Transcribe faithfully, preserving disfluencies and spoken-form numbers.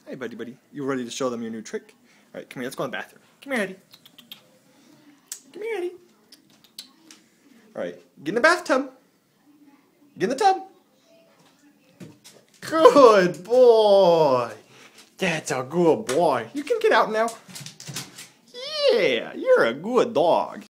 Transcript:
Hi, buddy, buddy. You ready to show them your new trick? All right, come here. Let's go in the bathroom. Come here, Eddy. Come here, Eddy. All right, get in the bathtub. Get in the tub. Good boy. That's a good boy. You can get out now. Yeah, you're a good dog.